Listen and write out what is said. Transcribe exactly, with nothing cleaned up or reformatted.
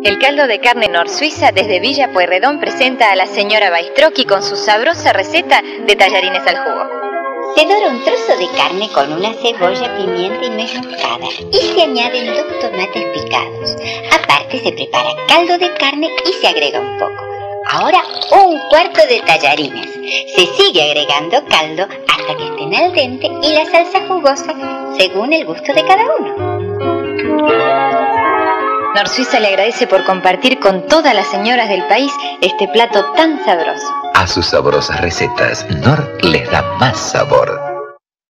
El caldo de carne Nor Suiza desde Villa Pueyrredón presenta a la señora Baistrocchi con su sabrosa receta de tallarines al jugo. Se dora un trozo de carne con una cebolla, pimienta y nuez moscada y se añaden dos tomates picados. Aparte se prepara caldo de carne y se agrega un poco. Ahora un cuarto de tallarines. Se sigue agregando caldo hasta que estén al dente y la salsa jugosa según el gusto de cada uno. Nor Suiza le agradece por compartir con todas las señoras del país este plato tan sabroso. A sus sabrosas recetas, Nor les da más sabor.